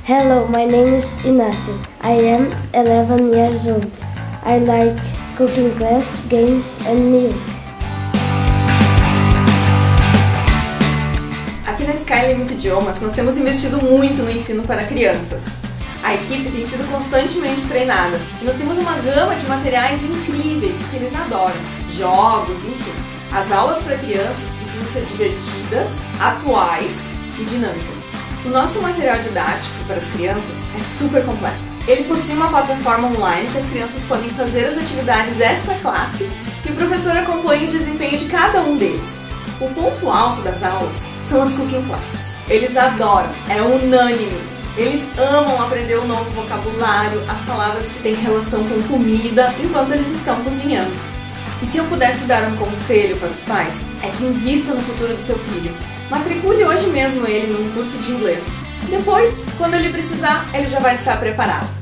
Hello, my name is Inácio. I am 11 years old. I like cooking class, games and music. Aqui na Skylimit Idiomas nós temos investido muito no ensino para crianças. A equipe tem sido constantemente treinada e nós temos uma gama de materiais incríveis que eles adoram, jogos, enfim. As aulas para crianças precisam ser divertidas, atuais e dinâmicas. O nosso material didático para as crianças é super completo. Ele possui uma plataforma online que as crianças podem fazer as atividades extra classe e o professor acompanha o desempenho de cada um deles. O ponto alto das aulas são as cooking classes. Eles adoram, é unânime. Eles amam aprender o novo vocabulário, as palavras que têm relação com comida, enquanto eles estão cozinhando. E se eu pudesse dar um conselho para os pais, é que invista no futuro do seu filho. Matricule hoje mesmo ele num curso de inglês. Depois, quando ele precisar, ele já vai estar preparado.